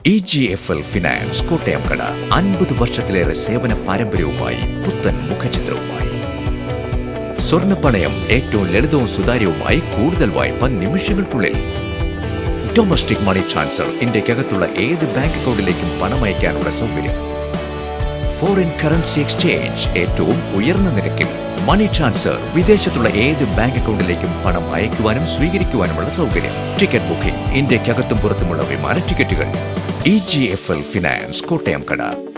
EGFL finance കോട്ടയംകട 50 വർഷത്തിലേറെ സേവന പാരമ്പര്യവുമായി പുത്തൻ മുഖചിത്രവുമായി സ്വർണ്ണപ്പണയം ഏറ്റവും ലളിതവും സുതാര്യവുമായി കൂടുതൽ വായ്പ നിമിഷങ്ങൾക്കുള്ളിൽ ഡൊമസ്റ്റിക് മണി ട്രാൻസ്ഫർ ഇന്ത്യക്കകത്തുള്ള ഏത് ബാങ്ക് അക്കൗണ്ടിലേക്കും പണം അയക്കാനുള്ള സൗകര്യം ഫോറിൻ കറൻസി എക്സ്ചേഞ്ച് ഏറ്റവും ഉയർന്ന നിരക്കിൽ മണി ട്രാൻസ്ഫർ വിദേശത്തുള്ള ഏത് ബാങ്ക് അക്കൗണ്ടിലേക്കും പണം അയക്കുവാനും സ്വീകരിക്കുവാനുമുള്ള സൗകര്യം ടിക്കറ്റ് ബുക്കിംഗ് ഇന്ത്യക്കകത്തും പുറത്തുമുള്ള വിമാന ടിക്കറ്റുകൾ EGFL ഫിനാൻസ് കോട്ടയംകട